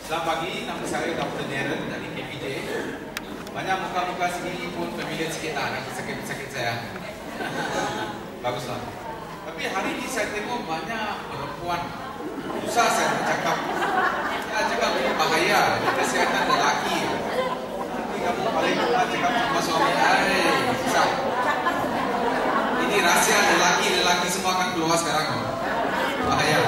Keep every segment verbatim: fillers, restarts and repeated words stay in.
Selamat pagi, nama saya Doktor Neren dari K P J. Banyak muka-muka sini pun familiar sikit lah dengan sakit-sakit saya. Baguslah. Tapi hari ini saya tengok banyak perempuan. Susah saya bercakap. Saya cakap ini bahaya, ini kesihatan lelaki. Nanti kamu paling lupa cakap sama suami. Hai, susah. Ini rahsia lelaki-lelaki semua akan keluar sekarang. Bahaya.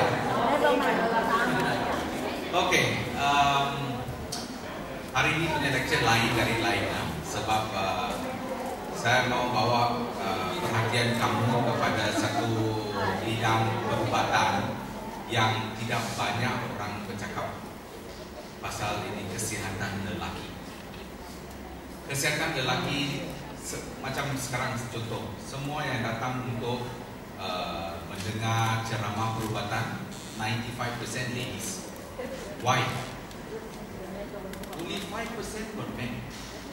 Oke, okay, um, hari ini punya lecture lain dari lain ya, sebab uh, saya mau bawa uh, perhatian kamu kepada satu bidang perubatan yang tidak banyak orang bercakap pasal ini, kesihatan lelaki. Kesihatan lelaki se macam sekarang contoh, semua yang datang untuk uh, mendengar ceramah perubatan ninety-five percent ladies. Why? Only five percent for men.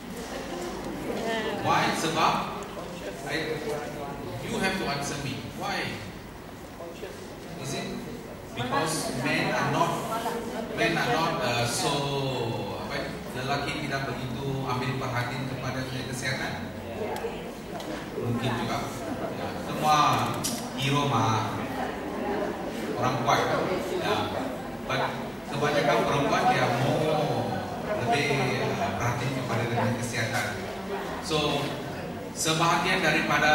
Why? Sebab I, you have to answer me. Why? Is it because men are not men are not uh, so apa? Lelaki tidak begitu ambil perhatian kepada kesehatan? Mungkin juga. Ya, semua hero mah orang kuat. Ya. But kebanyakan perempuan dia mau lebih uh, perhatian kepada dengan kesihatan. So sebahagian daripada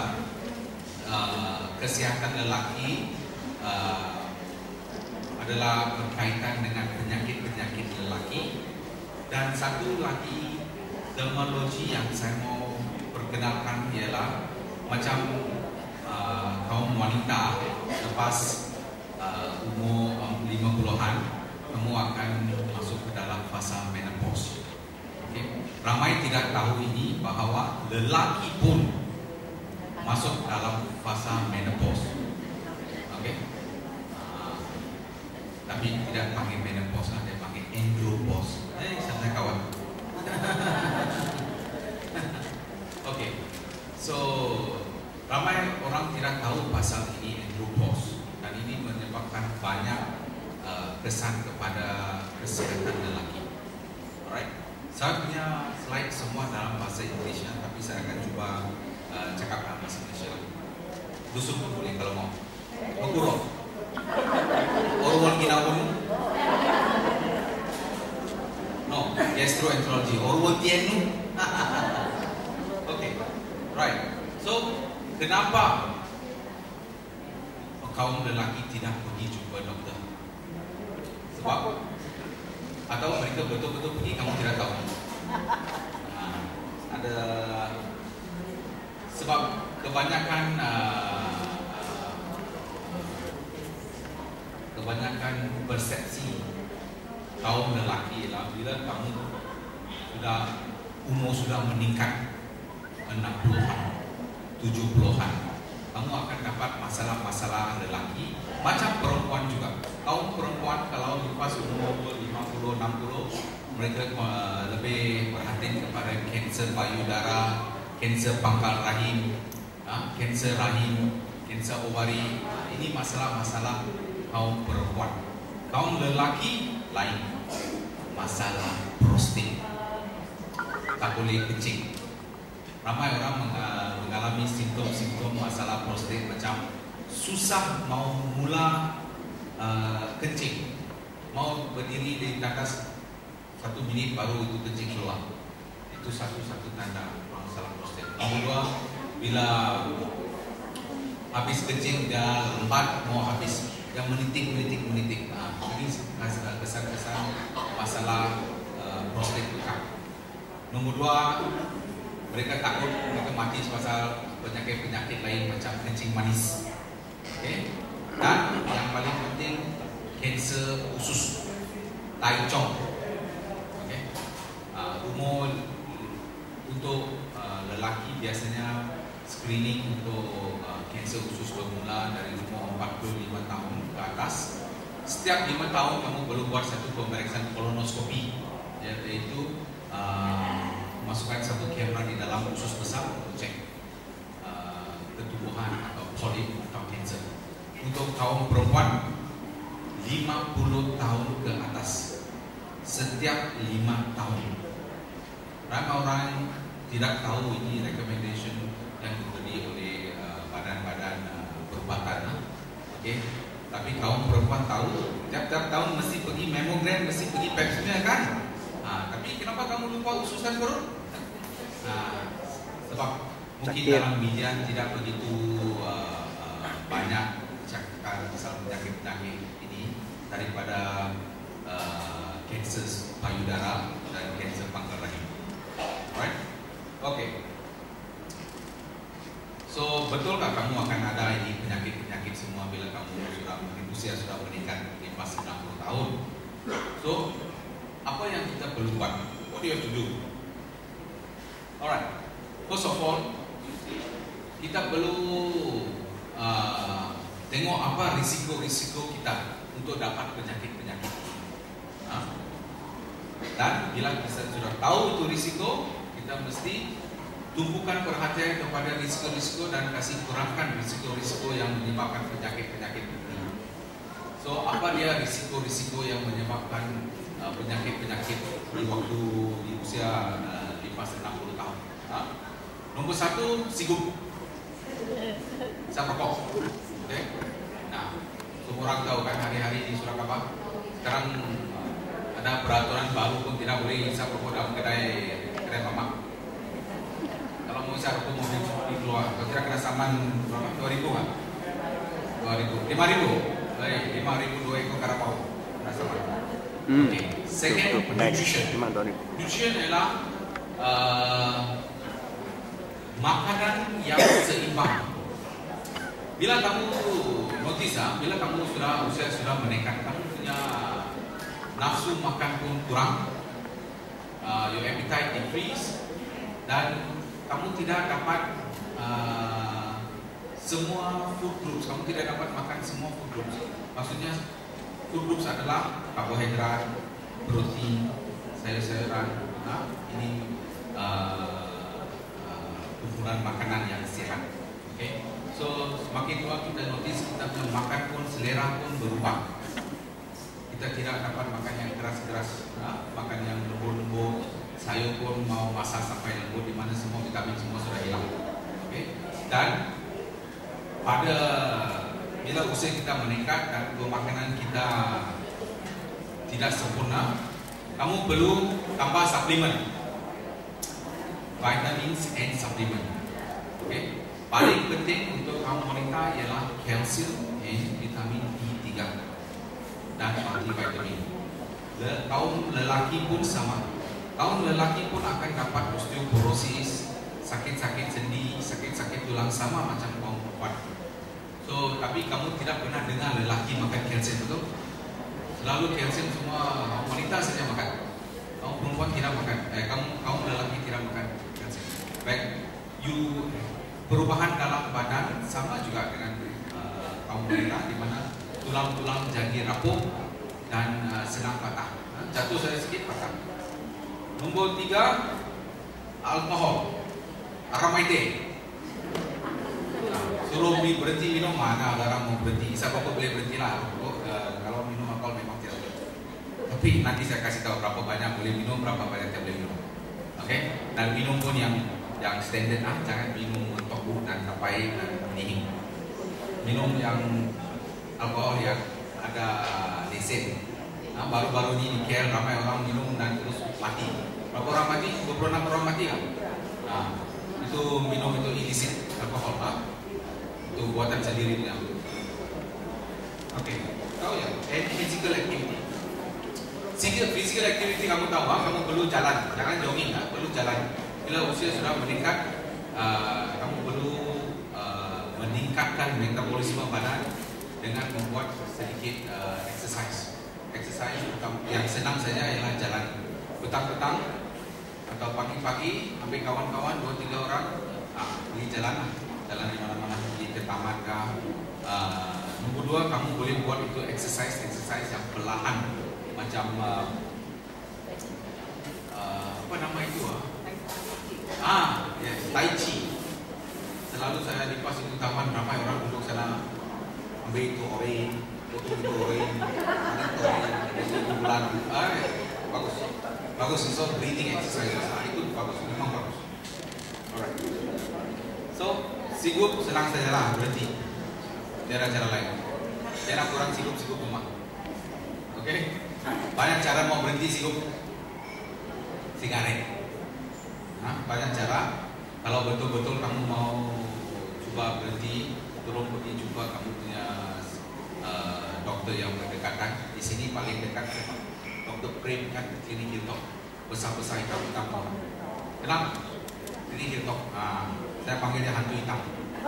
uh, kesihatan lelaki uh, adalah berkaitan dengan penyakit-penyakit lelaki, dan satu lagi terminologi yang saya mau perkenalkan ialah macam uh, kaum wanita lepas Uh, umur um, lima puluhan, kamu akan masuk ke dalam fasa menopause. Okay? Ramai tidak tahu ini bahawa lelaki pun masuk dalam fasa menopause. Okay? Uh, tapi tidak panggil menopause, dia panggil andropause. Eh, santai kawan. Okay, so ramai orang tidak tahu pasal ini andropause. Dan ini menyebabkan banyak uh, kesan kepada kesihatan lelaki. Alright, saya punya slide semua dalam bahasa Indonesia, tapi saya akan cuba uh, cakap dalam bahasa Indonesia. Dusuk pun boleh kalau mau. Mengurut. Orang kinawun. No, gastroenterology. Orang tienu. Okay, right. So, kenapa kaum lelaki tidak pergi jumpa doktor? Sebab atau mereka betul-betul pergi, kamu tidak tahu. Nah, ada sebab kebanyakan uh, kebanyakan persepsi kaum lelaki ialah bila kamu sudah umur sudah meningkat enam puluhan, tujuh puluhan, kamu akan dapat masalah-masalah lelaki. Macam perempuan juga. Kaum perempuan kalau lepas umur lima puluh, enam puluh, mereka uh, lebih perhatian kepada kanser payudara, kanser pangkal rahim, uh, kanser rahim, kanser ovari. Uh, ini masalah-masalah kaum perempuan. Kaum lelaki lain. Masalah prostat. Tak boleh kencing. Ramai orang mengalami simptom-simptom masalah prostat, macam susah mau mula uh, kencing, mau berdiri di atas satu minit baru itu kencing keluar. Itu satu-satu tanda masalah prostat. Nomor dua, bila habis kencing dia lambat mau habis, yang menitik-menitik-menitik. Nah, ini kesan-kesan masalah uh, prostat bekak. Nomor dua, mereka takut mereka mati pasal penyakit-penyakit lain macam kencing manis. Okay? Dan yang paling penting, kanser usus, tai chong. Okay? Uh, umur untuk uh, lelaki biasanya screening untuk uh, kanser usus bermula dari umur empat puluh lima tahun ke atas. Setiap lima tahun kamu perlu buat satu pemeriksaan kolonoskopi, iaitu uh, masukkan satu kamera di dalam usus besar untuk cek uh, ketubuhan atau polip atau kanser. Untuk kaum perempuan lima puluh tahun ke atas, setiap lima tahun. Ramai orang tidak tahu ini recommendation yang diberi oleh badan-badan uh, uh, perubatan. Uh. Okay. Tapi kaum perempuan tahu, tiap-tiap tahun mesti pergi mammogram, mesti pergi pap smear kan? Ha, tapi kenapa kamu lupa ususan perut? Ha, sebab mungkin Sakit. dalam media tidak begitu uh, uh, banyak cakap pasal penyakit-penyakit ini daripada kanser uh, payudara dan kanser pangkal rahim. Alright? Okay. So, betulkah kamu akan ada ini penyakit-penyakit semua bila kamu sudah usia sudah meningkat di pas enam puluh tahun? So, apa yang kita perlu buat? What do you have to do? Alright. First of all, kita perlu uh, tengok apa risiko-risiko kita untuk dapat penyakit-penyakit. Ha? Dan bila kita sudah tahu itu risiko, kita mesti tumpukan perhatian kepada risiko-risiko dan kasih kurangkan risiko-risiko yang menyebabkan penyakit-penyakit ini. So, apa dia risiko-risiko yang menyebabkan uh, penyakit-penyakit di waktu di usia uh, di pas enam puluh tahun? Ha? Nombor satu, sigup. Isap rokok. Okay? Nah, semua orang tahu kan hari-hari di Surakarta sekarang uh, ada peraturan baru pun tidak boleh isap rokok dalam kedai kedai mamak. Kalau mau isap rokok mobil di keluar, kira kira saman berapa? Dua ribu kan? Dua ribu, lima ribu, lima ribu dua ekor karapau. Saman. Hmm. Okay. Second, nutrition. Nutrition adalah uh, makanan yang seimbang. Bila kamu notice, ah, bila kamu sudah usia sudah meningkat, kamu punya nafsu makan pun kurang, uh, your appetite decrease, dan kamu tidak dapat uh, semua food groups. Kamu tidak dapat makan semua food groups. Maksudnya food groups adalah karbohidrat, protein, sayur-sayuran. Nah, ini uh, uh, kumpulan makanan yang sehat. Okay? So semakin tua kita notice kita punya makan pun selera pun berubah. Kita tidak dapat makan yang keras-keras, nah, makan yang lembut-lembut. Sayur pun mau masak sampai lembut, di mana semua vitamin semua sudah hilang. Okay? Dan pada bila usia kita meningkat dan makanan kita tidak sempurna, kamu perlu tambah suplemen, vitamins and supplement. Okay? Paling penting untuk kaum wanita ialah kalsium and vitamin D tiga dan multivitamin. Le, kaum lelaki pun sama. Kaum lelaki pun akan dapat osteoporosis, sakit-sakit sendi, sakit-sakit tulang sama macam kaum perempuan. So, tapi kamu tidak pernah dengar lelaki makan kalsium, betul? Selalu kalsium semua kaum wanita saja makan. Kaum perempuan tidak makan. Eh, kaum kaum lelaki tidak makan kalsium. Baik, you perubahan dalam badan sama juga dengan uh, kaum wanita, di mana tulang-tulang jadi rapuh dan uh, senang patah. Uh, jatuh saja sedikit patah. Nombor tiga, alkohol, aramaite. Suruh berhenti minum, mana ada orang mau berhenti? Isap rokok boleh berhenti lah. Oh, uh, kalau minum alkohol memang tidak boleh. Tapi nanti saya kasih tahu berapa banyak boleh minum, berapa banyak tidak boleh minum. Oke? Okay? Dan minum pun yang yang standard, ah, jangan minum mentok dan sampai dan dingin. Minum yang alkohol yang ada lesen. Nah, baru-baru ini di K L ramai orang minum dan terus mati. Berapa orang mati? dua puluh enam orang mati kan? Nah, itu minum itu illicit alkohol, ah. Itu buatan sendiri dia. Oke, okay. Tahu ya? And physical activity. Physical, physical activity kamu tahu, ah, kamu perlu jalan, jangan jogging, ah, perlu jalan. Bila usia sudah meningkat, uh, kamu perlu uh, meningkatkan metabolisme badan dengan membuat sedikit uh, exercise. Exercise yang senang saja ialah jalan petang-petang atau pagi-pagi, ambil kawan-kawan dua tiga orang, ah, pergi jalan, jalan di mana-mana, pergi ke taman kah. Uh, nombor dua, kamu boleh buat itu exercise, exercise yang perlahan, macam uh, uh, apa nama itu? Ah? Ah, yes, Tai Chi. Selalu saya di pas itu taman, ramai orang duduk sana, ambil itu orange, potong itu orange, ada orange, ada itu bulan. Ah, bagus. Bagus, so breathing exercises. Nah, itu bagus, memang bagus. Alright. So, sigup senang saja lah, berhenti. Tiada cara lain. Jangan kurang sigup-sigup rumah. Oke? Okay? Banyak cara mau berhenti sigup. Sigaret. Nah, banyak cara. Kalau betul-betul kamu mau coba berhenti, tolong pergi jumpa kamu punya uh, dokter yang berdekatan. Di sini paling dekat dokter Prem kan, klinik Hiltok. Besar-besar hitam-hitam. Kenapa? Klinik Hiltok. Nah, saya panggil dia hantu hitam.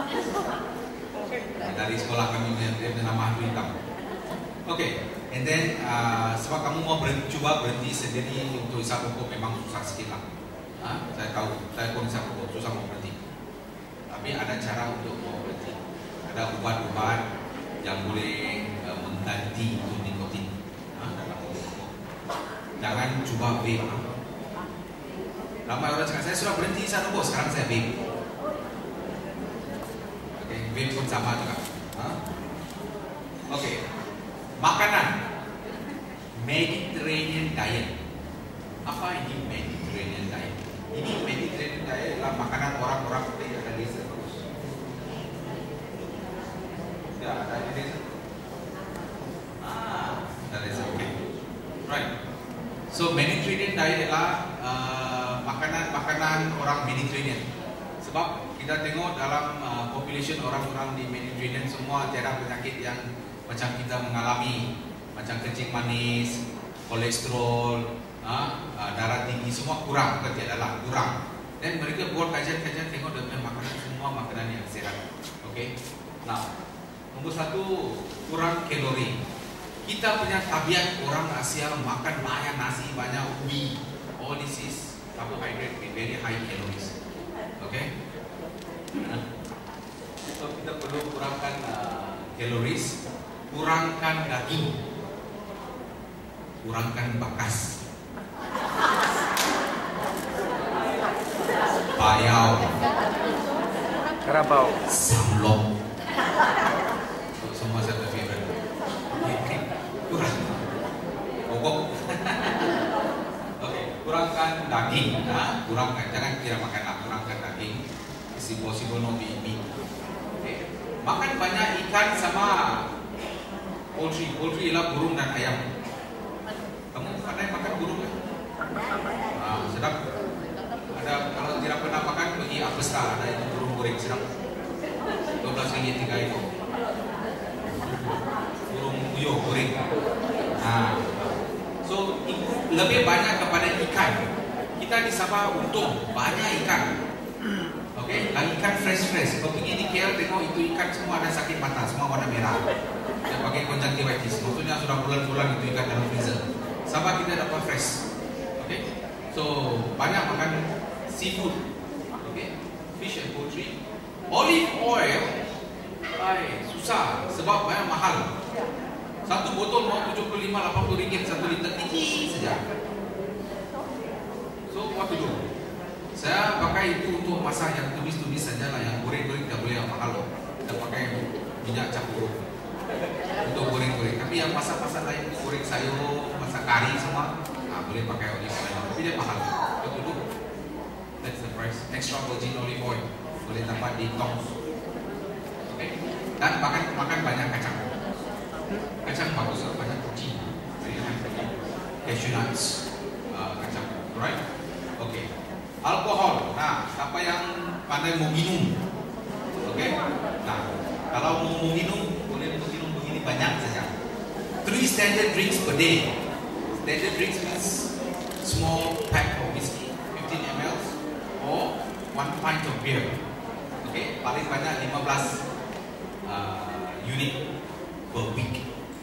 Nah, dari sekolah kami dia nama hantu hitam. Oke, okay. And then uh, sebab kamu mau berhenti, coba berhenti sendiri untuk hisap rokok memang susah sikit lah. Ha? Saya tahu, saya pun hisap rokok susah mau berhenti. Tapi ada cara untuk mau berhenti. Ada ubat-ubat yang boleh uh, mengganti untuk nikotin. Ha? Jangan coba vape. Ramai orang cakap saya sudah berhenti hisap rokok, sekarang saya vape. Oke, okay. Vape pun sama juga. Ha? Oke. Okay. Makanan Mediterranean diet. Apa ini Mediterranean diet? Ini Mediterranean diet adalah makanan orang-orang seperti yang ada di desa. Ya, ada di desa. Ah, ada desa. Oke. Okay. Right. So Mediterranean diet adalah makanan-makanan uh, orang Mediterranean. Sebab kita tengok dalam uh, population orang-orang di Mediterranean semua tiada penyakit yang macam kita mengalami, macam kencing manis, kolesterol, ha, darah tinggi, semua kurang, ke tiada lah, kurang. Dan mereka buat kajian-kajian tengok dengan makanan semua makanan yang sehat. Okey. Nah, nombor satu, kurang kalori. Kita punya tabiat orang Asia makan banyak nasi, banyak ubi. All this is carbohydrate with very high calories. Okey. So kita perlu kurangkan uh, calories. Kurangkan daging, kurangkan bakas, payau, karabau, samlong, semua saya favorite. Kurang, pokok. Oke, kurangkan daging, nah, kurangkan, jangan kira makan lah, kurangkan daging. Isi possible no be meat. Okay. Makan banyak ikan sama poultry, poultry ialah burung dan ayam. Kamu pandai makan burung kan? Ah, sedap. Ada kalau tidak pernah makan pergi Apesta, ada itu burung goreng sedap. dua belas ringgit tiga ekor. Burung puyuh goreng. Nah, so lebih banyak kepada ikan. Kita di Sabah untung banyak ikan. Okey, ikan fresh fresh. Kalau pergi di K L tengok itu ikan semua ada sakit mata, semua warna merah. Yang pakai konjungtivitis, maksudnya sudah bulan-bulan itu ikan dalam freezer. Sabah kita dapat fresh. Okay, so banyak makan seafood. Okay, fish and poultry. Olive oil, ay, susah sebab banyak mahal. Satu botol mau tujuh puluh lima lapan puluh ringgit satu liter tinggi saja. So what to do? Saya pakai itu untuk masak yang tumis-tumis saja lah, yang goreng-goreng tidak boleh yang mahal loh. Kita pakai minyak campur untuk goreng-goreng. Tapi yang masak-masak lain, goreng sayur, masak kari semua, nah, boleh pakai olive oil. Tapi dia mahal. Betul tu. That's the price. Extra virgin olive oil boleh dapat di tong. Okay. Dan makan makan banyak kacang. Kacang bagus, banyak protein. Cashew nuts, uh, kacang. Alright. Okay. Alkohol. Nah, siapa yang pandai mau minum? Okay. Nah, kalau mau minum boleh minum begini banyak saja. Three standard drinks per day. Standard drinks means small pack of whiskey, fifteen milliliters, or one pint of beer. Okay, paling banyak lima belas uh, unit per week.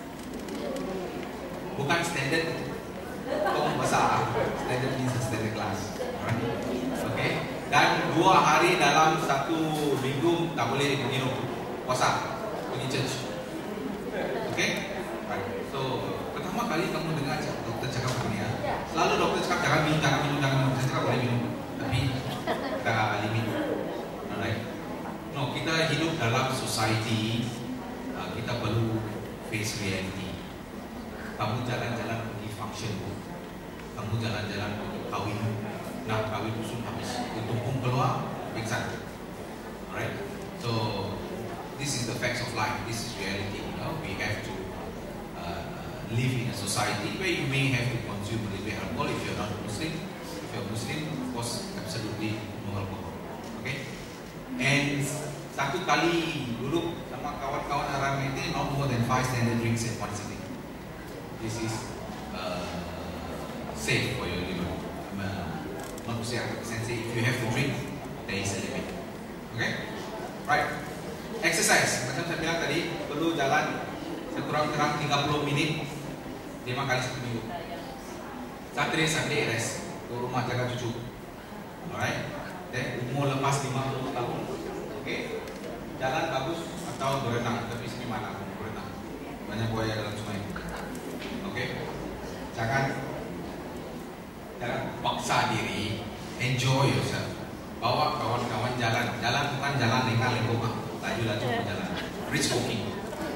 Bukan standard tong besar. Standard means standard glass. Alright. Okay. Dan dua hari dalam satu minggu tak boleh minum. Puasa. Pergi church. Okay? Right. So, pertama kali kamu dengar doktor cakap begini ya. Selalu doktor cakap jangan minum, jangan minum, jangan minum. Saya cakap boleh minum. Tapi ada limit. Alright. No, kita hidup dalam society. Uh, kita perlu face reality. Kamu jalan-jalan pergi function. kamu jalan-jalan untuk kawin, nah kawin usul habis, untuk pun keluar, pingsan. Alright, so this is the facts of life. This is reality. You know, we have to uh, live in a society where you may have to consume a little bit alcohol if you're not Muslim. If you're Muslim, of course, absolutely no alcohol. Okay, and satu kali duduk sama kawan-kawan orang ini, not more than five standard drinks at one sitting. This is uh, safe for your liver. I'm uh, not to say one hundred percent safe. If you have to drink, there is a limit. Okay, right. Exercise, macam saya bilang tadi, perlu jalan sekurang-kurang tiga puluh minit lima kali satu minggu. Saturday, Sunday rest, ke rumah jaga cucu. Alright, then umur lepas lima puluh tahun, okay, jalan bagus atau berenang. Tapi sini mana berenang? Banyak buaya dalam sungai. Okay, jangan jangan paksa diri, enjoy yourself. Bawa kawan-kawan jalan, jalan bukan jalan lengkap-lengkap, laju-laju berjalan, brisk walking.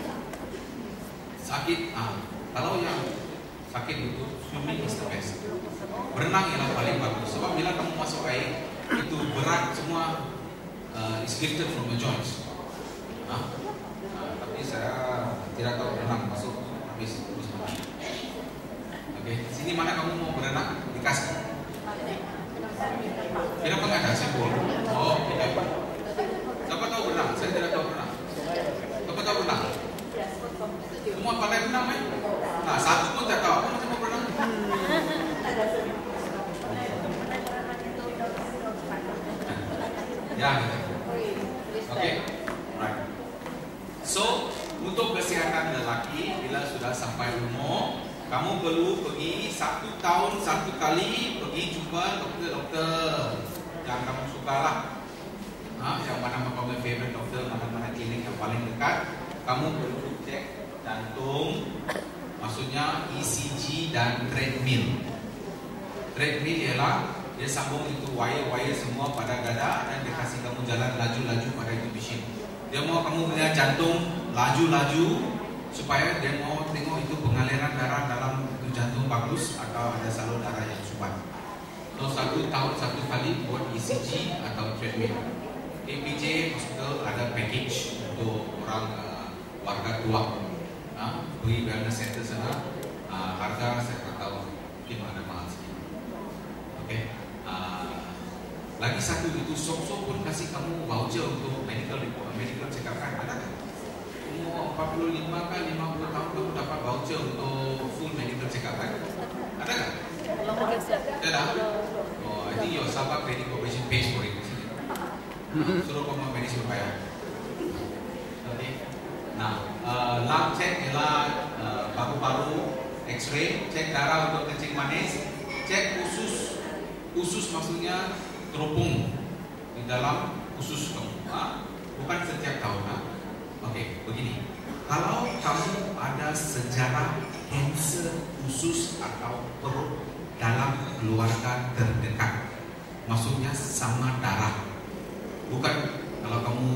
Sakit, ah, kalau yang sakit itu swimming is the best. Berenang ialah paling bagus. Sebab bila kamu masuk air, itu berat semua uh, is lifted from the joints. Ah, ah, tapi saya tidak tahu berenang, masuk habis terus mati. Oke, sini mana kamu mau berenang? Dikasih. Kenapa nggak ada simbol? Oh, tidak. Siapa tahu berenang? Saya tidak tahu berenang. Siapa tahu berenang? Semua pandai berenang, eh? Nah, satu pun tak tahu. Apa macam mau berenang? Ya, oke, right. So, untuk kesihatan lelaki, bila sudah sampai umur, kamu perlu pergi satu tahun satu kali pergi jumpa doktor-doktor yang kamu suka lah. Ha, yang mana kamu favorite doktor, mana-mana klinik yang paling dekat. Kamu perlu cek jantung, maksudnya E C G dan treadmill. Treadmill ialah dia sambung itu wire-wire semua pada dada dan dia kasih kamu jalan laju-laju pada itu mesin. Dia mau kamu melihat jantung laju-laju supaya dia mau tengok itu pengaliran darah dalam itu jantung bagus atau ada salur darah yang kuat. So satu tahun satu kali buat E C G atau treadmill. A P J Hospital ada package untuk orang uh, warga tua. Uh, pergi wellness center sana, uh, harga saya tak tahu, mungkin ada mahal sedikit. Okay. Uh, lagi satu itu sok-sok pun kasih kamu voucher untuk medical report, medical check up kan ada kan? Umur empat puluh lima kan lima puluh tahun kamu dapat voucher untuk full medical check up kan? Ada kan? Ada. Oh, I think your Sabah Credit Corporation pays for it. Uh, suruh kamu medis berbayar. Okay. Nah, uh, lab check ialah uh, paru-paru, X-ray, cek darah untuk kencing manis, cek usus, usus maksudnya teropong di dalam usus kamu. Ha? Bukan setiap tahun. Ha? Oke, okay, begini. Kalau kamu ada sejarah kanser usus atau perut dalam keluarga terdekat, maksudnya sama darah. Bukan kalau kamu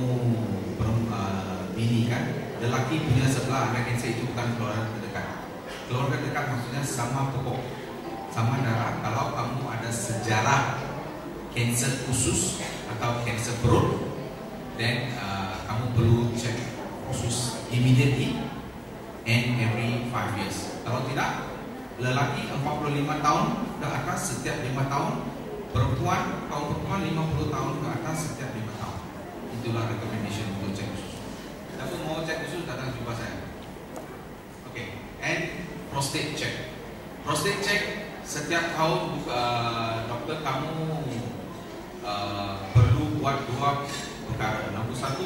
uh, bini kan, lelaki punya sebelah anak kanser itu bukan keluarga terdekat. Keluarga dekat maksudnya sama pokok, sama darah. Kalau kamu ada sejarah kanser usus atau kanser perut, then uh, kamu perlu cek usus immediately and every five years. Kalau tidak, lelaki empat puluh lima tahun ke atas setiap lima tahun, perempuan, kaum perempuan lima puluh tahun ke atas setiap lima tahun. Itulah recommendation untuk cek usus. Tapi mau cek usus datang jumpa saya. Oke, okay. And prostate check. Prostate check setiap tahun uh, dokter kamu uh, perlu buat dua perkara. Nombor satu,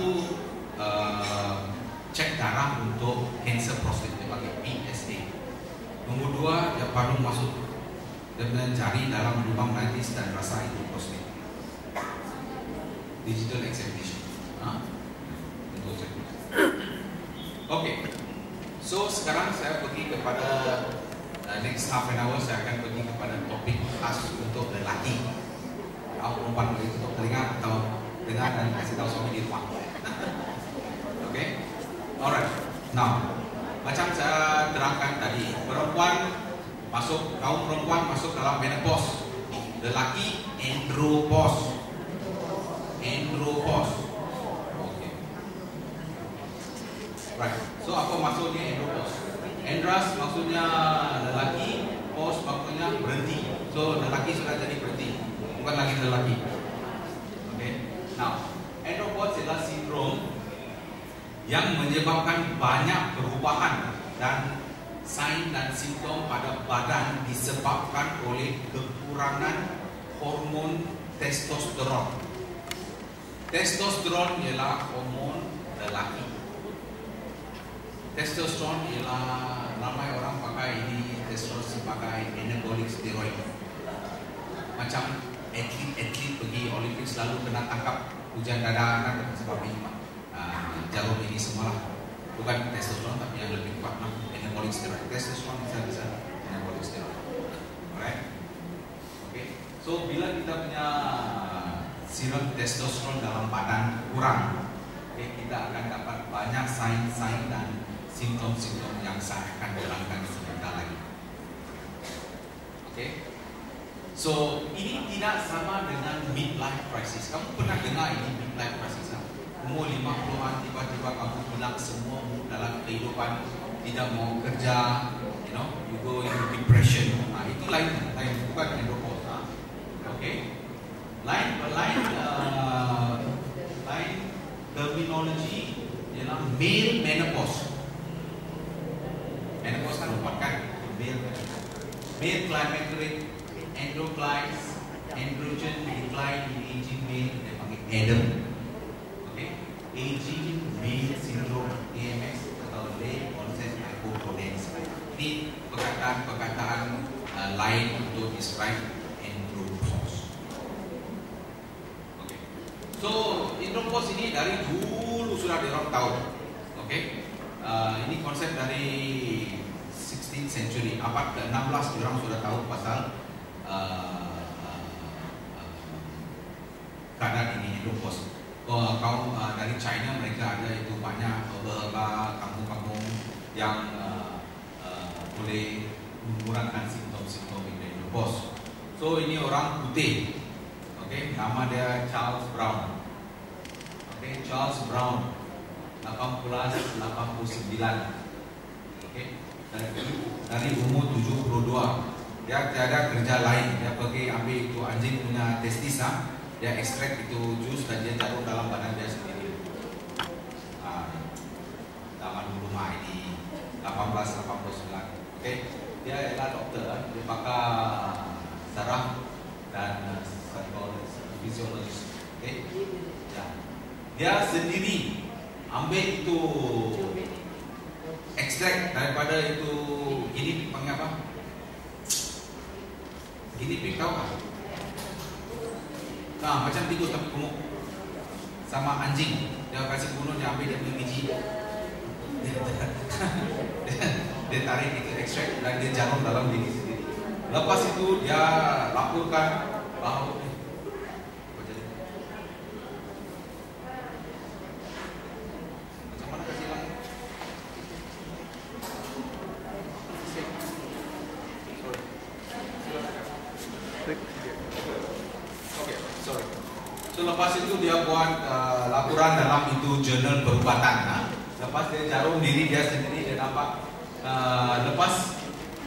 uh, cek darah untuk kanser prostat, dia pakai P S A. Nombor dua, dia perlu masuk dan mencari dalam lubang najis dan rasa itu prostat. Digital examination. Ha? Untuk cek. Oke. So sekarang saya pergi kepada uh, next half an hour saya akan pergi kepada topik khas untuk lelaki. Kalau perempuan boleh tutup telinga atau dengar dan kasih tahu suami di rumah. Oke, alright. Now, macam saya terangkan tadi, perempuan masuk kaum perempuan masuk dalam menopause. Lelaki andropause. Andropause. Okay. Right. So apa maksudnya andropause? Andras maksudnya lelaki, pause maksudnya berhenti. So lelaki sudah jadi berhenti, bukan lagi lelaki. Okay. Now, andropause adalah sindrom yang menyebabkan banyak perubahan dan sign dan simptom pada badan disebabkan oleh kekurangan hormon testosteron. Testosteron ialah hormon lelaki. Testosteron ialah ramai orang pakai ini testosteron sebagai anabolic steroid. Macam atlet-atlet pergi Olimpik selalu kena tangkap hujan dada kan sebab ini uh, jarum ini semua lah. Bukan testosteron tapi yang lebih kuat lah, anabolic steroid. Testosteron bisa bisa anabolic steroid. Alright. Okay. So bila kita punya serum testosteron dalam badan kurang, okay, kita akan dapat banyak sign-sign dan simptom-simptom yang saya akan terangkan sebentar lagi. Okay. So ini tidak sama dengan midlife crisis. Kamu pernah dengar ini midlife crisis? Ha? Umur lima puluhan tiba-tiba kamu bilang semua dalam kehidupan tidak mau kerja, you know, you go into depression. Nah, itu lain, lain bukan andropause. Ha? Okay. Lain, lain, uh, lain terminologi ialah male menopause. Menopause kan empat kan? Male, male climacteric, androclides, androgen decline in aging male, dia panggil Adam. Okay, aging male syndrome A M S atau late onset hypogonadism. Ini perkataan-perkataan uh, lain untuk describe andropause. Okay, so andropause ini dari dulu sudah diorang tahu. Okay, uh, ini konsep dari sixteenth century, abad ke enam belas diorang sudah tahu pasal Uh, uh, uh, keadaan ini andropause. Uh, kaum uh, dari China mereka ada itu banyak beberapa kampung-kampung yang uh, uh, boleh mengurangkan simptom-simptom andropause. So ini orang putih, okay, nama dia Charles Brown. Okay, Charles Brown, lapan belas lapan puluh sembilan. Okay, dari, dari umur tujuh puluh dua. Dia tiada kerja lain, dia pergi ambil itu anjing punya testis, ha? Dia ekstrak itu jus dan dia taruh dalam badan dia sendiri. Ah, zaman dulu mah ini lapan belas lapan puluh sembilan. Okay, dia adalah doktor, dia pakai saraf dan psikologis, fisiologis. Okay, ya. Dia sendiri ambil itu ekstrak daripada itu ini panggil apa? Ini pik tahu kan? Nah, macam tikus tapi gemuk. Sama anjing, dia kasih bunuh, dia ambil dia punya biji. Dia, dia tarik itu ekstrak dan dia jarum dalam diri sendiri. Lepas itu dia laporkan bahawa macam mana kasih hilang? Okay, sorry. So lepas itu dia buat uh, laporan dalam itu jurnal perubatan. Nah. Lepas dia jarum diri dia sendiri, dia nampak uh, lepas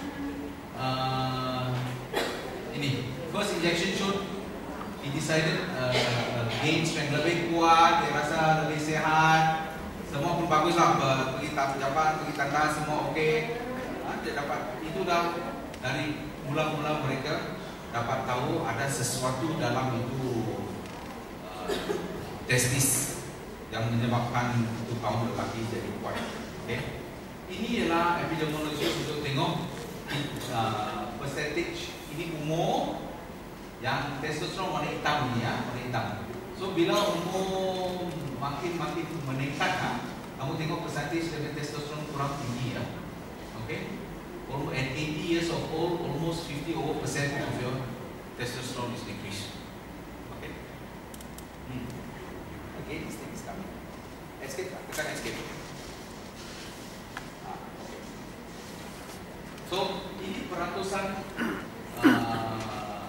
uh, ini first injection shot, he decided uh, gain strength lebih kuat, dia rasa lebih sehat, semua pun bagus lah, pergi pejabat, pergi tanda semua okey. Nah, dia dapat itu dah dari mula-mula mereka dapat tahu ada sesuatu dalam itu uh, testis yang menyebabkan itu kaum lelaki jadi kuat. Okay. Ini ialah epidemiologi untuk tengok uh, percentage ini umur yang testosteron warna hitam ni ya, warna hitam. So bila umur makin-makin meningkat, ha, kamu tengok percentage dari testosteron kurang tinggi ya. Okay. At eighty years of old, almost fifty over percent of your testosterone is decreased. Okay. Hmm. Again, this thing is coming. Escape, tekan escape. Ah, okay. So ini peratus ratusan uh,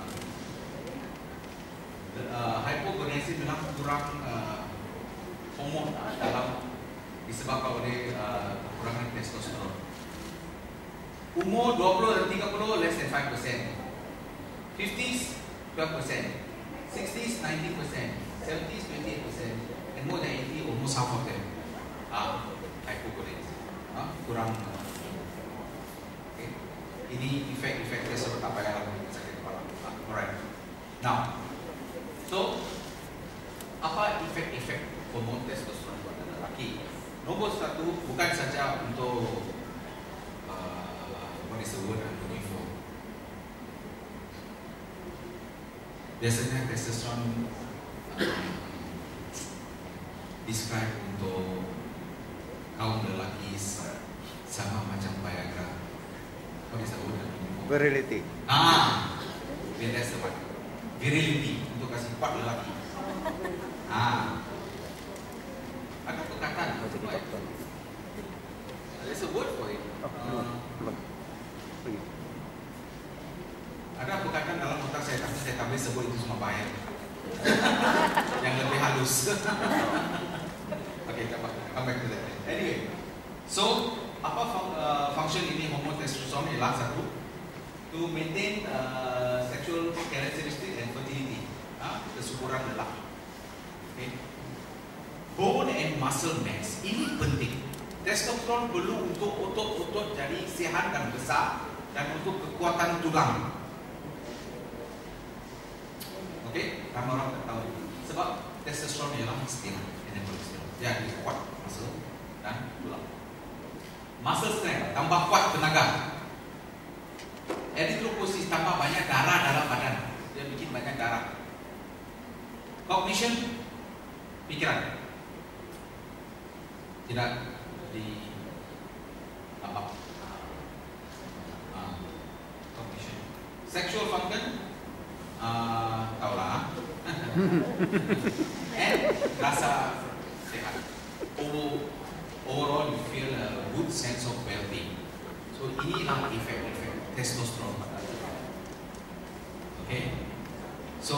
uh, hypogonadism memang kurang uh, hormon uh, dalam disebabkan oleh uh, kekurangan testosteron. Umur dua puluh dan tiga puluh less than five percent, fifties twelve percent, sixties nineteen percent, seventies twenty-eight percent, and more than eighty almost half of them are hypogonadism. Uh, kurang uh, okay. Ini efek-efek testosteron apa yang akan sakit kepala. Uh, alright. Now, so apa efek-efek hormon testosteron pada lelaki? Nombor satu, bukan saja untuk uh, what disebut info. Biasanya testosteron uh, describe untuk kaum lelaki sama macam Viagra. What disebut info? Virility. Ah, that's the one. Virility untuk kasih kuat lelaki. Ah. Ada perkataan, there's a word for it. Uh, ada perkataan dalam otak saya, tapi saya tak boleh sebut itu semua bahaya. Yang lebih halus. Okay, come back to that. Anyway, so apa fun, uh, function ini hormon testosteron ialah satu, to maintain uh, sexual characteristic and fertility, uh, kesuburan lelaki. Okay. Bone and muscle mass ini penting. Testosteron perlu untuk otot-otot jadi sihat dan besar dan untuk kekuatan tulang. Okey, ramai orang tak tahu. Sebab testosteron ialah stimulan energi. Jadi kuat muscle dan tulang. Muscle strength tambah kuat tenaga. Erythropoiesis tambah banyak darah dalam badan. Dia bikin banyak darah. Cognition, pikiran. Tidak di apa uh, cognition. Sexual function uh, tahulah. And rasa sehat. Overall you feel a good sense of well-being. So inilah efek-efek testosteron pada kita. Okay. So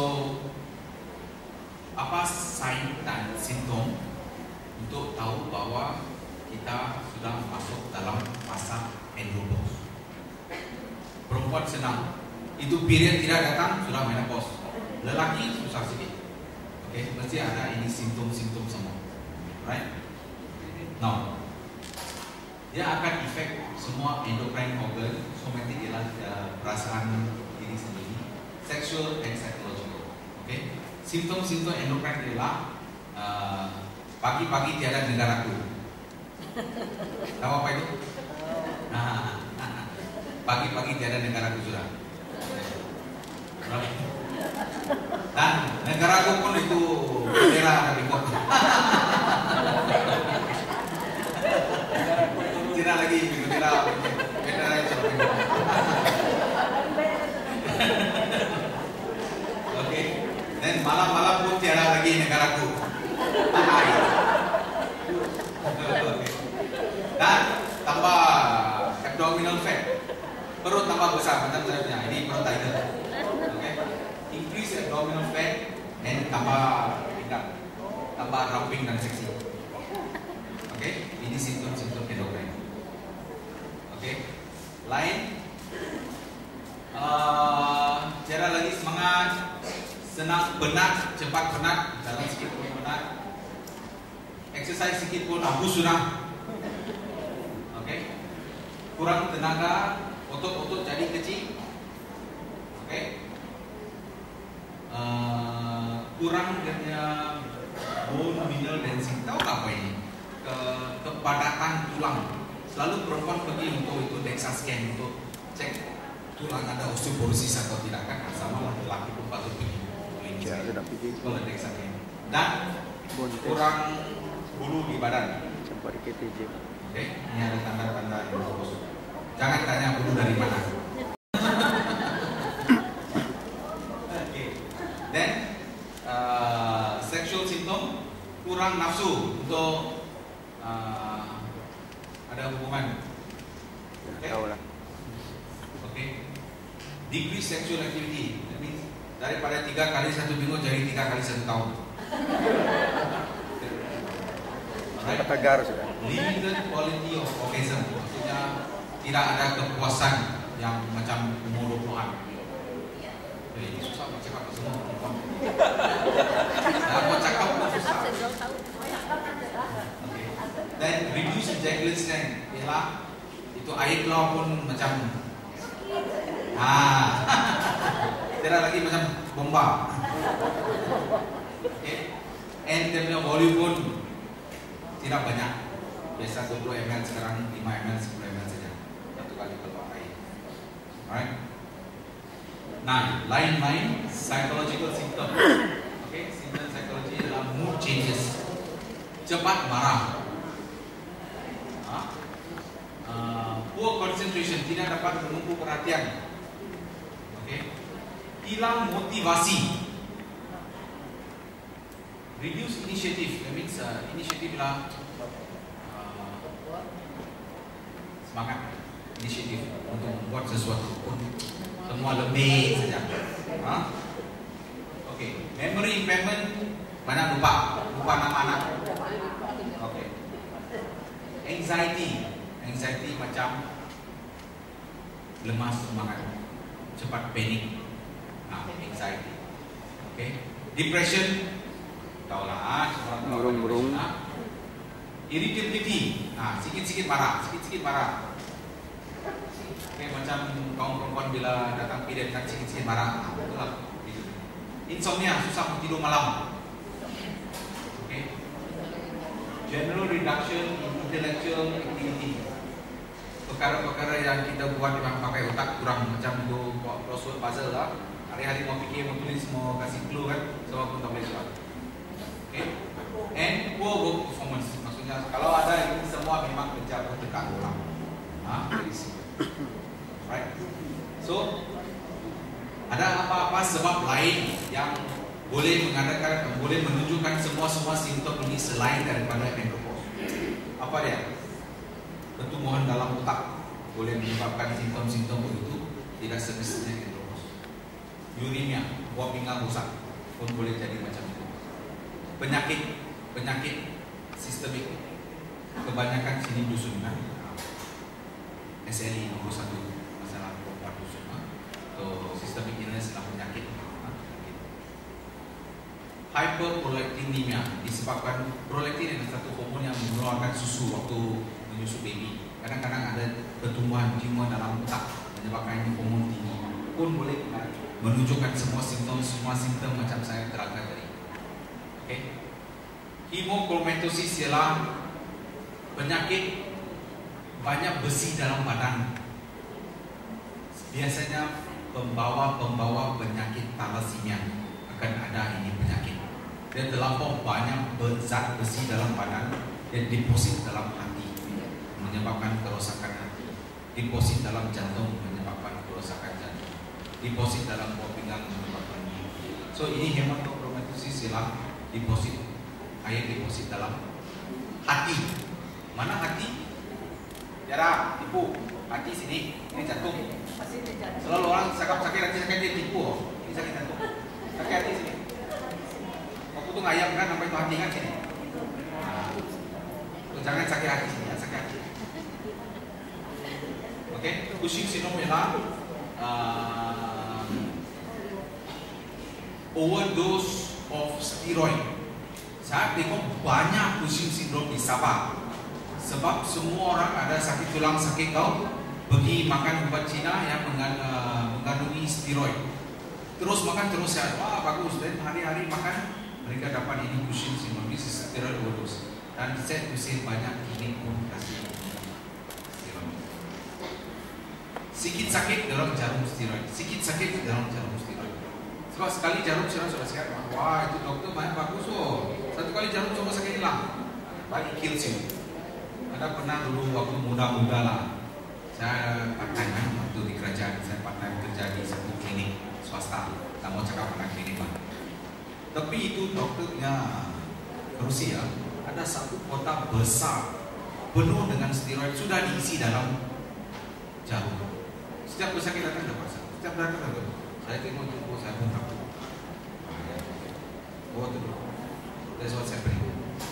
apa sign dan simptom untuk tahu bahawa kita sudah masuk dalam masa andropause? Perempuan senang, itu period tidak datang sudah menopause. Lelaki susah sikit. Okay, mesti ada ini simptom-simptom semua. Right? Now, dia akan efek semua endocrine organ, somatic ialah uh, perasaan diri sendiri, sexual and psychological. Okay, simptom-simptom endocrine ialah uh, pagi-pagi tiada negaraku. Tahu apa itu? Pagi-pagi tiada negaraku sudah. Dan negaraku pun itu bendera dari kota. Tidak lagi bendera bendera yang sudah. Oke. Dan malam-malam pun tiada lagi negaraku. Dan tambah abdominal fat, perut tambah besar macam saya punya. Ini perut tiger. Okay. Increase abdominal fat and tambah tingkat, tambah ramping dan seksi. Okay. Ini simptom-simptom endocrine. Okay. Lain, uh, cara lagi semangat, senang penat, cepat penat, dalam sikit pun penat. Exercise sikit pun hapus sudah. Okay. Kurang tenaga, otot-otot jadi kecil. Okay. Uh, kurang dia bone mineral density. Tahu tak apa ini? Ke, kepadatan tulang. Selalu perempuan pergi untuk itu DEXA scan untuk cek tulang ada osteoporosis atau tidak kan? Sama lelaki pun patut pergi. Ya, sudah pergi. Kalau DEXA scan. Dan kurang bulu di badan. Cepat K T J. Oke, ini ada tanda-tanda andropause. Jangan tanya bulu dari mana. Oke. Then uh, sexual symptom, kurang nafsu untuk uh, ada hubungan. Okay. Tahu lah. Oke. decrease sexual activity. That means daripada tiga kali satu minggu jadi tiga kali satu tahun. Right? Tegar sudah. Limited quality of orgasm, maksudnya tidak ada kepuasan yang macam umur dua puluhan. Eh, ini susah nak cakap semua. Dah mau cakap pun susah. Okay. Dan reduce ejaculation strength, ialah itu air keluar pun macam ah, tidak lagi macam bomba. Okay. And dia punya volume pun tidak banyak. Biasa dua puluh mililiter, sekarang lima mililiter, sepuluh mililiter saja. Satu kali keluar air. Alright. Nah, lain-lain psychological symptom. Okay, symptom psychology adalah mood changes. Cepat marah. Ha? Uh, poor concentration, tidak dapat menumpu perhatian. Okay. Hilang motivasi. Reduce initiative, that means uh, initiative lah uh, semangat inisiatif untuk membuat sesuatu pun semua lebih saja. Ha? Okay, memory impairment, banyak lupa, lupa nama anak. Okay, anxiety, anxiety macam lemas semangat, cepat panik, nah, anxiety. Okay, depression. Taulah, murung-murung. Irritability, nah, sikit-sikit marah, sikit-sikit marah. Okay, macam kaum perempuan bila datang period kan sikit-sikit marah, nah, itulah. Insomnia, susah tidur malam. Okay. General reduction in intellectual activity. Perkara-perkara yang kita buat dengan pakai otak kurang, macam itu crossword puzzle lah. Hari-hari mau fikir, mau tulis, mau kasih clue kan, semua pun tak boleh buat. Okay. And poor work performance, maksudnya kalau ada ini semua memang kerja bertekan orang. Ah, right. So ada apa-apa sebab lain yang boleh mengadakan, boleh menunjukkan semua-semua simptom ini selain daripada andropause. Apa dia? Pertumbuhan dalam otak boleh menyebabkan simptom-simptom itu tidak semestinya andropause. Uremia, buah pinggang rusak pun boleh jadi macam itu. Penyakit, penyakit sistemik, kebanyakan sini dusun kan, S L I nomor satu masalah perempuan dusun, atau systemic illness adalah penyakit. Hyperprolactinemia disebabkan prolaktin adalah satu hormon yang mengeluarkan susu waktu menyusu baby. Kadang-kadang ada pertumbuhan tumor dalam otak menyebabkan hormon tinggi, pun boleh menunjukkan semua simptom, semua simptom macam saya terangkan tadi. Okay. Hemochromatosis ialah penyakit banyak besi dalam badan. Biasanya pembawa-pembawa penyakit thalassemia akan ada ini penyakit. Dia terlampau banyak zat besi dalam badan dan deposit dalam hati menyebabkan kerosakan hati. Deposit dalam jantung menyebabkan kerosakan jantung. Deposit dalam buah pinggang menyebabkan. So ini hemochromatosis ialah deposit, air deposit dalam hati. Mana hati? Jara, tipu. Hati sini, ini jantung. Selalu orang cakap sakit hati, sakit dia tipu. Ini sakit jantung. Sakit hati sini. Waktu itu ngayam kan, sampai itu hati kan sini. Nah, so, jangan sakit hati sini, ya, sakit hati. Oke, okay? Cushing syndrome ialah uh, overdose of steroid. Saya tengok banyak Cushing syndrome di Sabah. Sebab semua orang ada sakit tulang, sakit kau pergi makan ubat Cina yang mengandungi steroid. Terus makan terus sehat. Wah bagus. Dan hari-hari makan mereka dapat ini Cushing syndrome. Ini steroid overdose. Dan saya usir banyak klinik pun kasih steroid. Sikit sakit dalam jarum steroid. Sikit sakit dalam jarum steroid. Sebab sekali jarum steroid sudah sehat. Wah itu dokter banyak bagus oh. Satu kali jarum coba sakit hilang. Balik kills you. Ada pernah dulu waktu muda-muda lah. Saya part-time kan waktu di kerajaan. Saya part-time kerja di satu klinik swasta. Tak mau cakap pernah klinik lah. Tapi itu dokternya Rusia. Ada satu kota besar penuh dengan steroid sudah diisi dalam jarum. Setiap pesakit datang dapat satu. setiap datang ada. Saya tengok tu, saya pun takut. Oh tu, that's what's happening.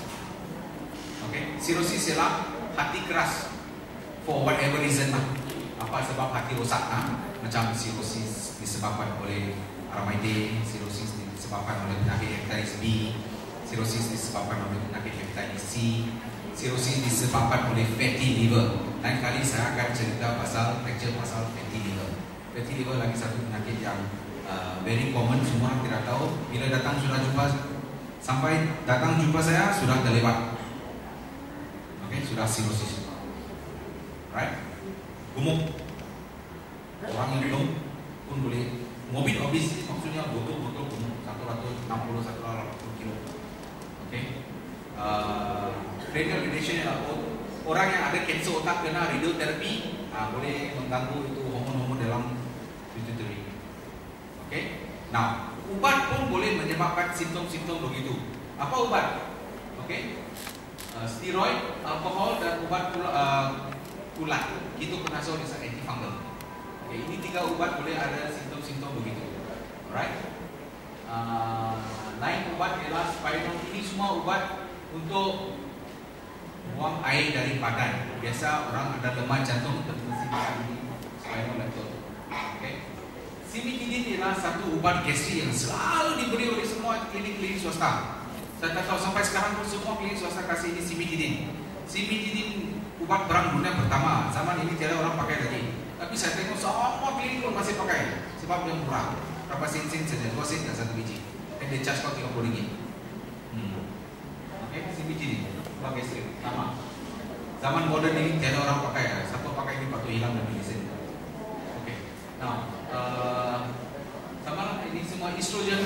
Okay, cirrhosis ialah hati keras for whatever reason lah. Apa sebab hati rosak lah? Macam cirrhosis disebabkan oleh aramaide, cirrhosis disebabkan oleh penyakit hepatitis B, cirrhosis disebabkan oleh penyakit hepatitis C, cirrhosis disebabkan oleh fatty liver. Lain kali saya akan cerita pasal lecture pasal fatty liver. Fatty liver lagi satu penyakit yang uh, very common, semua tidak tahu. Bila datang sudah jumpa, sampai datang jumpa saya sudah terlewat. Okay, sudah cirrhosis. Right? Gemuk. Orang yang belum pun boleh. Morbid obesity maksudnya botol-botol gemuk seratus enam puluh sampai seratus delapan puluh kilo. Okay. Uh, renal condition ialah orang yang ada kanser otak kena radioterapi, uh, boleh mengganggu itu hormon-hormon dalam pituitary. Okay. Now, ubat pun boleh menyebabkan simptom-simptom begitu. Apa ubat? Okay. Uh, steroid, alkohol dan ubat pula, uh, kulat. Itu kenasol is antifungal. Okay, ini tiga ubat boleh ada simptom-simptom begitu. Alright. Uh, lain ubat ialah spironol. Ini semua ubat untuk buang air dari badan. Biasa orang ada lemah jantung mesti makan ini spironol itu. Okay. Simitidin ialah satu ubat gastrik yang selalu diberi oleh semua klinik-klinik swasta. Saya tak tahu sampai sekarang pun semua klinik swasta kasih ini simitidin. Simitidin ubat perang dunia pertama. Zaman ini tiada orang pakai lagi. Tapi saya tengok semua klinik pun masih pakai sebab dia murah. Berapa sen-sen saja, dua sen dan satu biji. Dan dia charge kau tiga puluh ringgit. Hmm. Okay, simitidin ubat gastrik sama. Zaman moden ini tiada orang pakai. Siapa pakai ini patut hilang dan medicine. Okay. Now, uh, sama lah ini semua estrogen.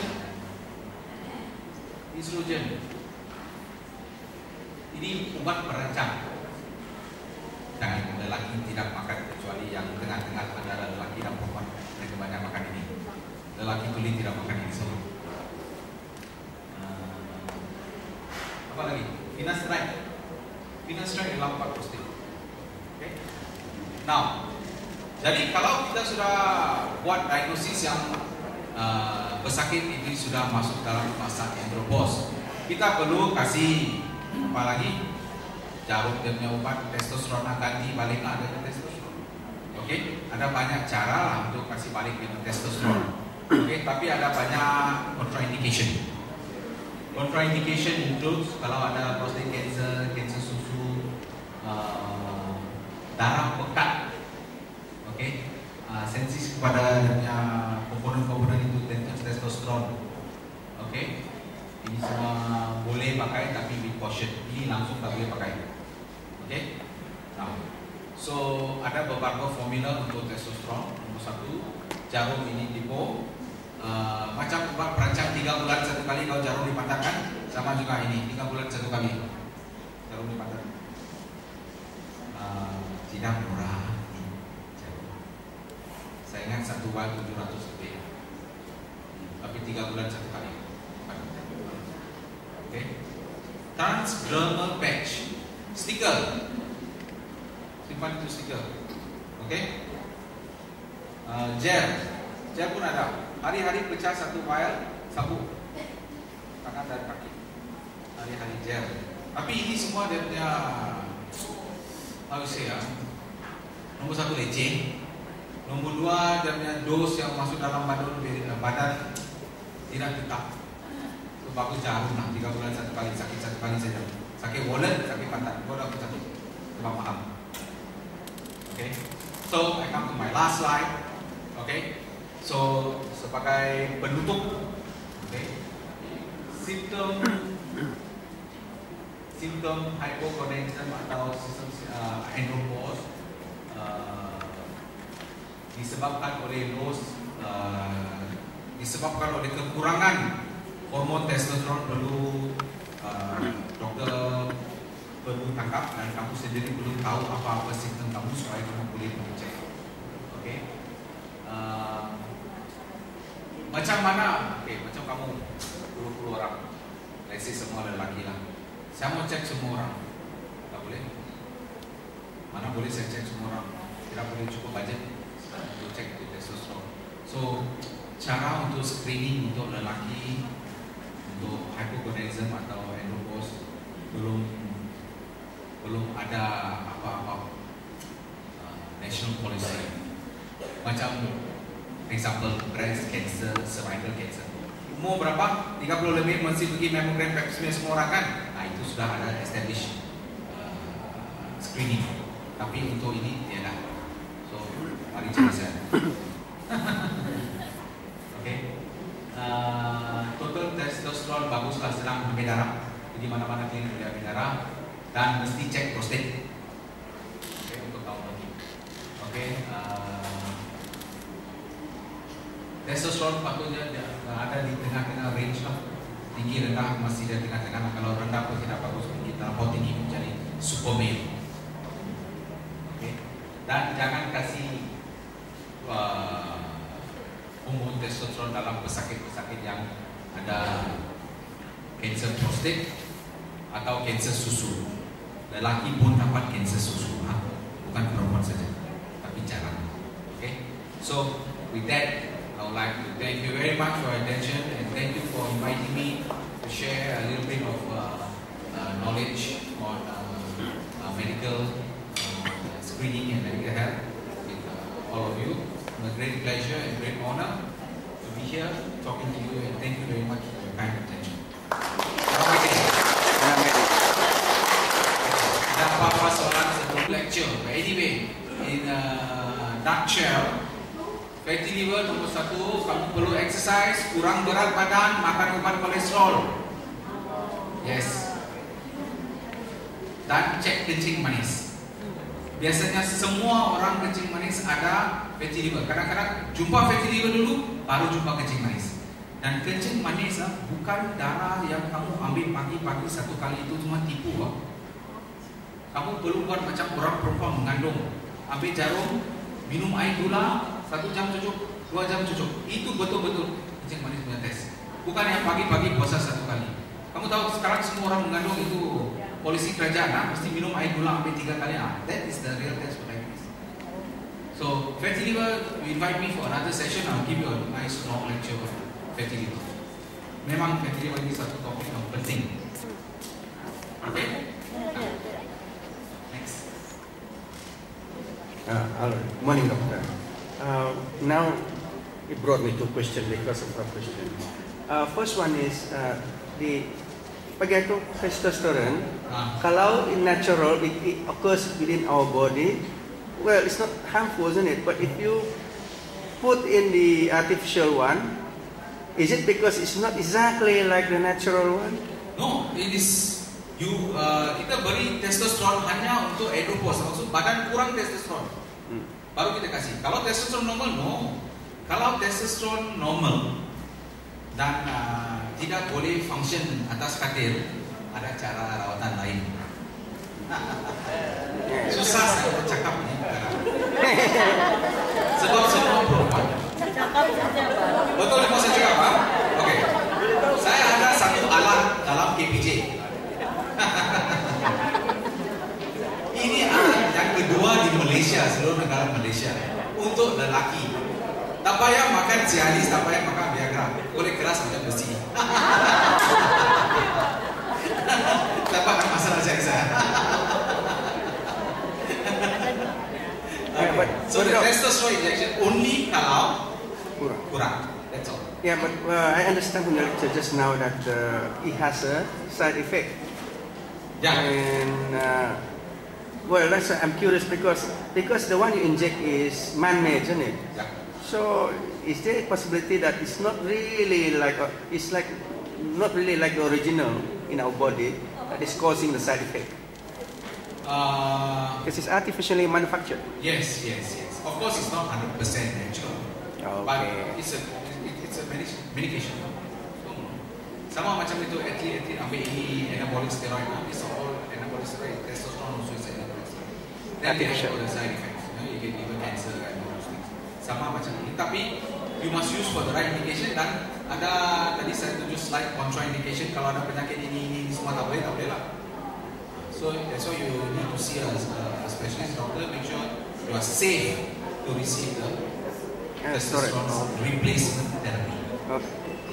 Estrogen. Ini ubat perancang. Jangan lelaki tidak makan kecuali yang tengah-tengah antara lelaki dan perempuan. Mereka banyak makan ini. Lelaki kulit tidak makan ini semua. Uh, apa lagi? Finasteride. Finasteride adalah ubat prostat. Okay. Now, jadi kalau kita sudah buat diagnosis yang uh, pesakit ini sudah masuk dalam masa andropause, kita perlu kasih apa lagi? Jarum dia punya ubat testosteron ganti balik lah dengan testosteron. Okey, ada banyak cara lah untuk kasih balik dengan testosteron. Okey, tapi ada banyak contraindication. Contraindication includes kalau ada prostate cancer, kanser susu, uh, darah pekat. Okey, uh, sensitif kepada dia punya komponen-komponen itu testosteron. Okey, ini semua boleh pakai tapi with caution. Ini langsung tak boleh pakai. Okay. Nah, so ada beberapa formula untuk testosteron. Nomor satu, jarum ini tipo uh, macam ubat perancang tiga bulan satu kali kalau jarum dipatahkan, sama juga ini tiga bulan satu kali jarum dipatahkan. Uh, tidak murah. Saya ingat satu bulan tujuh ratus lebih, tapi tiga bulan satu kali. Okay. Transdermal patch. Stiker, simpan itu stiker. Okay. uh, Gel, gel pun ada. Hari-hari pecah satu vial sabu tangan dan kaki. Hari-hari gel. Tapi ini semua dia punya harus ya. Nomor satu leceh. Nomor dua dia punya dos yang masuk dalam badan badan tidak tetap. Itu bagus jarum lah. Tiga bulan satu kali, sakit satu kali saja. Sakit wallet, sakit pantat, bodoh aku satu. Sebab mahal. Okay. So I come to my last slide. Okay. So sebagai penutup, okay. Simptom simptom hypogonadism atau sistem uh, andropause uh, disebabkan oleh loss, uh, disebabkan oleh kekurangan hormon testosteron. Perlu uh, doktor perlu tangkap dan kamu sendiri perlu tahu apa-apa simptom kamu supaya kamu boleh mengecek. Okay. Uh, macam mana? Okay, macam kamu puluh puluh orang, let's say semua lelaki lah. Saya mau cek semua orang, tak boleh. Mana boleh saya cek semua orang? Tidak boleh cukup budget untuk cek testosteron. So cara untuk screening untuk lelaki untuk hypogonadism atau andropause belum belum ada apa-apa uh, national policy. Macam example breast cancer, cervical cancer. Umur berapa? tiga puluh lebih mesti pergi mammogram, pap smear semua orang kan? Nah, itu sudah ada established uh, screening. Tapi untuk ini tiada. So mari cari saya. Okay. Uh, total testosterone baguslah sedang ambil darah. Pergi mana-mana klinik boleh ambil darah dan mesti cek prostat. Okay, untuk tahu lagi. Okay. Uh, testosterone patutnya ada di tengah-tengah range lah. Tinggi rendah masih di tengah-tengah. Kalau rendah pun tidak bagus. Kita terlalu tinggi menjadi super male. Okay. Dan jangan kasih Uh, hormon testosteron dalam pesakit-pesakit yang ada kanser prostat atau kanser susu. Lelaki pun dapat kanser susu, ha? Bukan perempuan saja, tapi jarang. Okay, so with that, I would like to thank you very much for your attention and thank you for inviting me to share a little bit of uh, uh, knowledge on uh, uh, medical uh, screening and medical health with uh, all of you. A great pleasure and great honor to be here talking to you and thank you very much for your kind attention. Dan apa-apa soalan sebelum lecture. But anyway, in a nutshell, fatty liver nomor satu, kamu perlu exercise, kurang berat badan, makan obat kolesterol. Yes. Dan cek kencing manis. Biasanya semua orang kencing manis ada fatty liver. Kadang-kadang jumpa fatty liver dulu, baru jumpa kencing manis. Dan kencing manis ah, bukan darah yang kamu ambil pagi-pagi satu kali itu cuma tipu. Ah. Kamu perlu buat macam orang perempuan mengandung. Ambil jarum, minum air gula, satu jam cukup, dua jam cukup. Itu betul-betul kencing manis punya tes. Bukan yang pagi-pagi puasa satu kali. Kamu tahu sekarang semua orang mengandung itu polisi kerajaan, ah, mesti minum air gula sampai tiga kali. Ah. That is the real test for diabetes. So, fatty liver, you invite me for another session, I'll give you a nice long lecture on fatty liver. Memang fatty liver ini satu topik yang penting. Okay? Next. Uh, hello, morning doctor. Uh, now, it brought me to question because of our question. Uh, first one is uh, the Pagi itu testosterone, ah. kalau in natural it, it occurs within our body, well it's not harmful, isn't it? But if you put in the artificial one, is it because it's not exactly like the natural one? No, it is you. Uh, kita beri testosterone hanya untuk andropause, maksud badan kurang testosterone, hmm. baru kita kasih. Kalau testosterone normal, no. Kalau testosterone normal dan uh, tidak boleh function atas katil, ada cara rawatan lain. Susah saya cakap ni. Sebab semua perempuan. Betul yang saya cakap, ha? Okey. Saya ada satu alat dalam K P J. Ini alat yang kedua di Malaysia, seluruh negara Malaysia, untuk lelaki. Tak payah makan Cialis, tak payah makan Viagra. Boleh keras macam besi. Dapat kan masalah cari saya. Okay. So the testosterone injection only kalau kurang. kurang. That's all. Yeah, but uh, I understand from your lecture just now that uh, it has a side effect. Yeah. And uh, well, that's uh, I'm curious because because the one you inject is man-made, isn't it? Yeah. So, is there a possibility that it's not really like a, it's like not really like the original in our body that is causing the side effect? Uh, because it's artificially manufactured. Yes, yes, yes. Of course, it's not hundred percent natural, okay. But it's a it's a medication. So, sama macam itu atlet-atlet ambil ini anabolic steroid, it's all anabolic steroid. Testosterone also is anabolic steroid. Then they have all the side effects. You know, you get liver cancer and all those things. Sama macam ini, tapi you must use for the right indication. Dan ada tadi saya tunjuk slide contraindication, kalau ada penyakit ini ini semua tak boleh, tak boleh lah. So that's why you need to see a, a specialist doctor, make sure you are safe to receive the Uh, sorry. testosterone replacement therapy. Okay.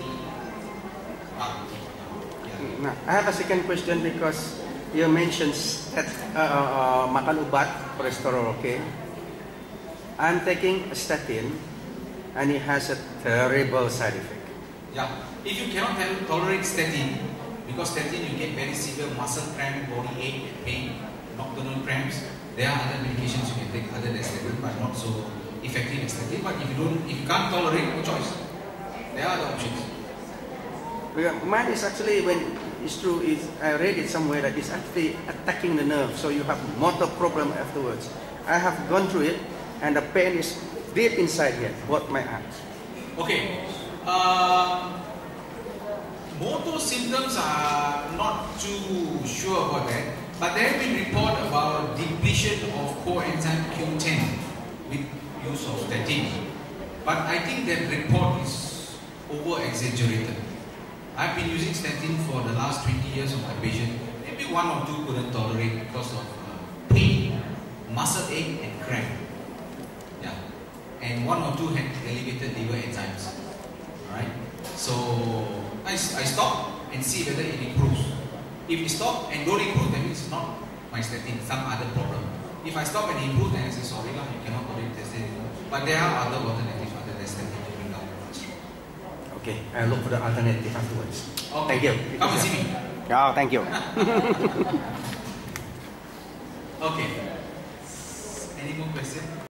Ah, yeah. Now, I have a second question because you mentioned that uh, uh, makan ubat cholesterol. Okay. I'm taking a statin, and it has a terrible side effect. Yeah. If you cannot tolerate statin, because statin you get very severe muscle cramp, body ache, pain, nocturnal cramps. There are other medications you can take other than statin, but not so effective as statin. But if you don't, if you can't tolerate, no choice. There are other options. Because mine is actually, when it's true, is I read it somewhere that it's actually attacking the nerve, so you have motor problem afterwards. I have gone through it, and the pain is deep inside here, both my arms. Okay. Uh, motor symptoms are not too sure about that, but there have been reports about depletion of coenzyme Q ten with use of statin. But I think that report is over-exaggerated. I've been using statin for the last twenty years of my patient. Maybe one or two couldn't tolerate because of uh, pain, muscle ache, and cramp. Yeah, and one or two had elevated liver enzymes. Alright, so I, I stop and see whether it improves. If it stop and don't improve, that means it's not my statin, some other problem. If I stop and improve, then I say sorry lah, you cannot tolerate statin anymore. But there are other alternatives other than statin to bring down the cholesterol. Okay, I'll look for the alternative afterwards. Okay. Thank you. Come and see me. Oh, thank you. Okay. Any more questions?